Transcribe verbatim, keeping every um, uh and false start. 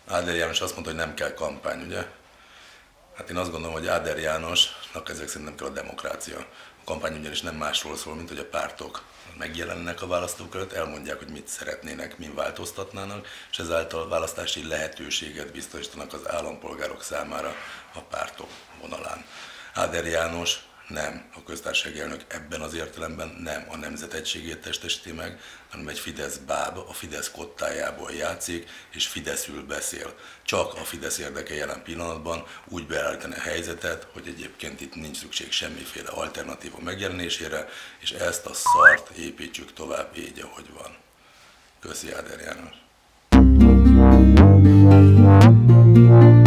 Áder János azt mondta, hogy nem kell kampány, ugye? Hát én azt gondolom, hogy Áder Jánosnak ezek szerint nem kell a demokrácia. A kampány ugyanis nem másról szól, mint hogy a pártok megjelennek a választók előtt, elmondják, hogy mit szeretnének, min változtatnának, és ezáltal választási lehetőséget biztosítanak az állampolgárok számára a pártok vonalán. Áder János nem a köztársasági elnök ebben az értelemben nem a nemzet egységét testesíti meg, hanem egy Fidesz báb, a Fidesz kottájából játszik, és Fideszül beszél. Csak a Fidesz érdeke jelen pillanatban úgy beállítani a helyzetet, hogy egyébként itt nincs szükség semmiféle alternatíva megjelenésére, és ezt a szart építsük tovább így, ahogy van. Köszi, Áder János!